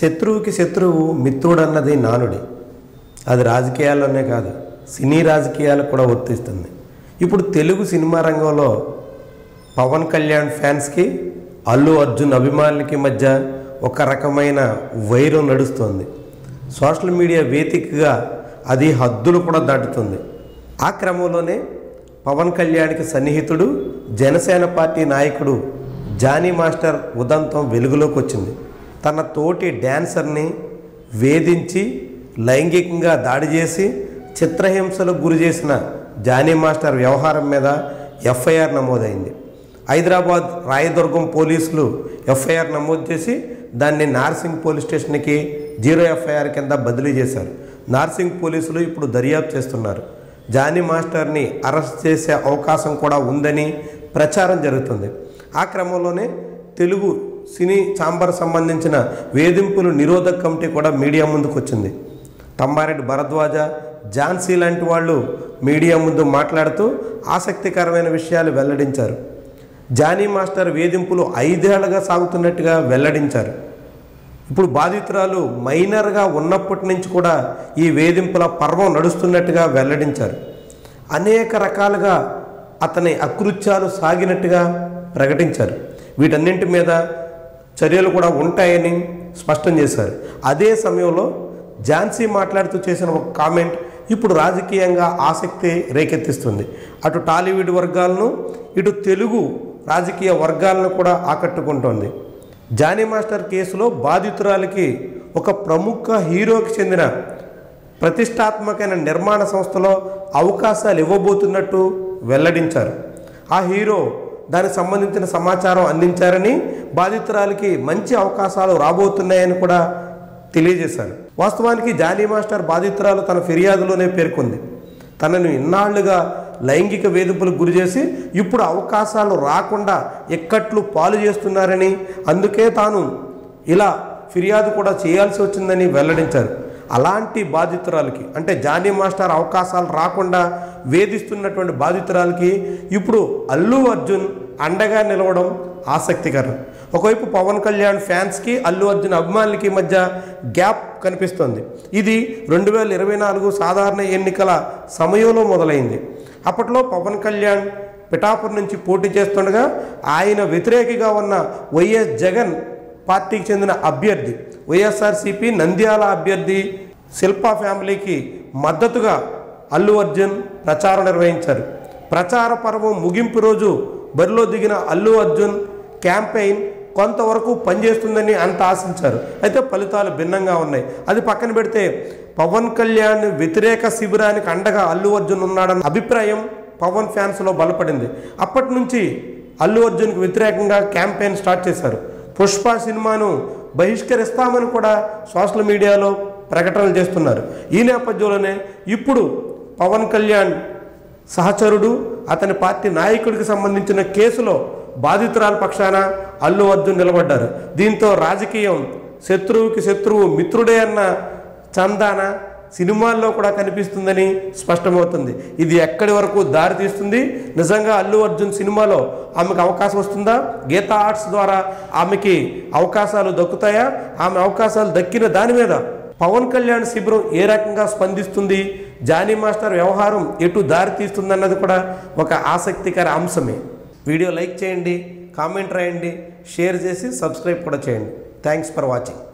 శత్రువుకి శత్రువు మిత్రుడన్నది నానుడి. అది రాజకీయాల్లోనే కాదు, సినీ రాజకీయాలకు కూడా వర్తిస్తుంది. ఇప్పుడు తెలుగు సినిమా రంగంలో పవన్ కళ్యాణ్ ఫ్యాన్స్కి అల్లు అర్జున్ అభిమానులకి మధ్య ఒక రకమైన వైరం నడుస్తుంది. సోషల్ మీడియా వేదికగా అది హద్దులు కూడా దాటుతుంది. ఆ క్రమంలోనే పవన్ కళ్యాణ్కి సన్నిహితుడు జనసేన పార్టీ నాయకుడు జానీ మాస్టర్ ఉదంతం వెలుగులోకి వచ్చింది. తన తోటి డ్యాన్సర్ని వేధించి లైంగికంగా దాడి చేసి చిత్రహింసలకు గురి చేసిన జానీ మాస్టర్ వ్యవహారం మీద ఎఫ్ఐఆర్ నమోదైంది. హైదరాబాద్ రాయదుర్గం పోలీసులు ఎఫ్ఐఆర్ నమోదు చేసి దాన్ని నార్సింగ్ పోలీస్ స్టేషన్కి 0 ఎఫ్ఐఆర్ కింద బదిలీ చేశారు. నార్సింగ్ పోలీసులు ఇప్పుడు దర్యాప్తు చేస్తున్నారు. జానీ మాస్టర్ని అరెస్ట్ చేసే అవకాశం కూడా ఉందని ప్రచారం జరుగుతుంది. ఆ క్రమంలోనే తెలుగు సినీ ఛాంబర్ సంబంధించిన వేధింపులు నిరోధక కమిటీ కూడా మీడియా ముందుకు వచ్చింది. తమ్మారెడ్డి భరద్వాజ, ఝాన్సీ లాంటి వాళ్ళు మీడియా ముందు మాట్లాడుతూ ఆసక్తికరమైన విషయాలు వెల్లడించారు. జానీ మాస్టర్ వేధింపులు 5 ఏళ్లుగా సాగుతున్నట్టుగా వెల్లడించారు. ఇప్పుడు బాధితురాలు మైనర్గా ఉన్నప్పటి నుంచి కూడా ఈ వేధింపుల పర్వం నడుస్తున్నట్టుగా వెల్లడించారు. అనేక రకాలుగా అతని అకృత్యాలు సాగినట్టుగా ప్రకటించారు. వీటన్నింటి మీద చర్యలు కూడా ఉంటాయని స్పష్టం చేశారు. అదే సమయంలో ఝాన్సీ మాట్లాడుతూ చేసిన ఒక కామెంట్ ఇప్పుడు రాజకీయంగా ఆసక్తి రేకెత్తిస్తుంది. అటు టాలీవుడ్ వర్గాలను, ఇటు తెలుగు రాజకీయ వర్గాలను కూడా ఆకట్టుకుంటోంది. జానీ మాస్టర్ కేసులో బాధితురాలికి ఒక ప్రముఖ హీరోకి చెందిన ప్రతిష్టాత్మకమైన నిర్మాణ సంస్థలో అవకాశాలు ఇవ్వబోతున్నట్టు వెల్లడించారు. ఆ హీరో దానికి సంబంధించిన సమాచారం అందించారని, బాధితురాలికి మంచి అవకాశాలు రాబోతున్నాయని కూడా తెలియజేశారు. వాస్తవానికి జానీ మాస్టర్ బాధితురాలు తన ఫిర్యాదులోనే పేర్కొంది, తనను ఇన్నాళ్లుగా లైంగిక వేధింపులకు గురి చేసి ఇప్పుడు అవకాశాలు రాకుండా ఎక్కట్లు పాలు చేస్తున్నారని, అందుకే తాను ఇలా ఫిర్యాదు కూడా చేయాల్సి వచ్చిందని వెల్లడించారు. అలాంటి బాధితురాలకి, అంటే జానీ మాస్టర్ అవకాశాలు రాకుండా వేధిస్తున్నటువంటి బాధితురాలకి ఇప్పుడు అల్లు అర్జున్ అండగా నిలవడం ఆసక్తికరం. ఒకవైపు పవన్ కళ్యాణ్ ఫ్యాన్స్కి, అల్లు అర్జున్ అభిమానులకి మధ్య గ్యాప్ కనిపిస్తోంది. ఇది 2024 సాధారణ ఎన్నికల సమయంలో మొదలైంది. అప్పట్లో పవన్ కళ్యాణ్ పిఠాపురం నుంచి పోటీ చేస్తుండగా ఆయన వ్యతిరేకిగా ఉన్న వైఎస్ జగన్ పార్టీకి చెందిన అభ్యర్థి, వైఎస్ఆర్సీపీ నంద్యాల అభ్యర్థి శిల్పా ఫ్యామిలీకి మద్దతుగా అల్లు అర్జున్ ప్రచారం నిర్వహించారు. ప్రచార పర్వం ముగింపు రోజు బరిలో దిగిన అల్లు అర్జున్ క్యాంపెయిన్ కొంతవరకు పనిచేస్తుందని అంత ఆశించారు. అయితే ఫలితాలు భిన్నంగా ఉన్నాయి. అది పక్కన పెడితే పవన్ కళ్యాణ్ వ్యతిరేక శిబిరానికి అండగా అల్లు అర్జున్ ఉన్నాడన్న అభిప్రాయం పవన్ ఫ్యాన్స్లో బలపడింది. అప్పటి నుంచి అల్లు అర్జున్కి వ్యతిరేకంగా క్యాంపెయిన్ స్టార్ట్ చేశారు. పుష్ప సినిమాను బహిష్కరిస్తామని కూడా సోషల్ మీడియాలో ప్రకటనలు చేస్తున్నారు. ఈ నేపథ్యంలోనే ఇప్పుడు పవన్ కళ్యాణ్ సహచరుడు, అతని పార్టీ నాయకుడికి సంబంధించిన కేసులో బాధితురాల పక్షాన అల్లు అర్జున్ నిలబడ్డారు. దీంతో రాజకీయం శత్రువుకి శత్రువు మిత్రుడే అన్న చందాన సినిమాల్లో కూడా కనిపిస్తుందని స్పష్టమవుతుంది. ఇది ఎక్కడి వరకు దారి తీస్తుంది? నిజంగా అల్లు అర్జున్ సినిమాలో ఆమెకు అవకాశం వస్తుందా? గీతా ఆర్ట్స్ ద్వారా ఆమెకి అవకాశాలు దక్కుతాయా? ఆమె అవకాశాలు దక్కిన దాని మీద పవన్ కళ్యాణ్ శిబిరం ఏ రకంగా స్పందిస్తుంది? జానీ మాస్టర్ వ్యవహారం ఎటు దారి తీస్తుందన్నది కూడా ఒక ఆసక్తికర అంశమే. వీడియో లైక్ చేయండి, కామెంట్ రాయండి, షేర్ చేసి సబ్స్క్రైబ్ కూడా చేయండి. Thanks for watching.